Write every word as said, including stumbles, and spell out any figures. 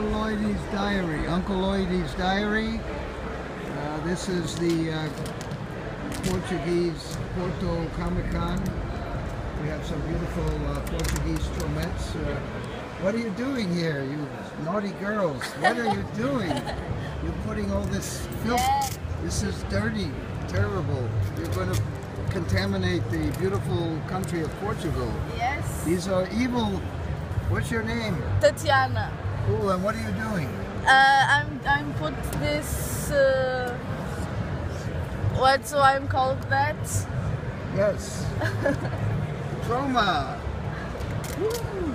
Lloydie's diary. Uncle Lloydie's diary. Uh, this is the uh, Portuguese Porto Comicon. We have some beautiful uh, Portuguese Tromettes. Uh, what are you doing here, you naughty girls? What are you doing? You're putting all this filth. Yeah. This is dirty, terrible. You're going to contaminate the beautiful country of Portugal. Yes. These are evil. What's your name? Tatiana. Cool, and what are you doing? Uh, I'm I'm put this. Uh, what's I'm called that? Yes. Trauma. Woo.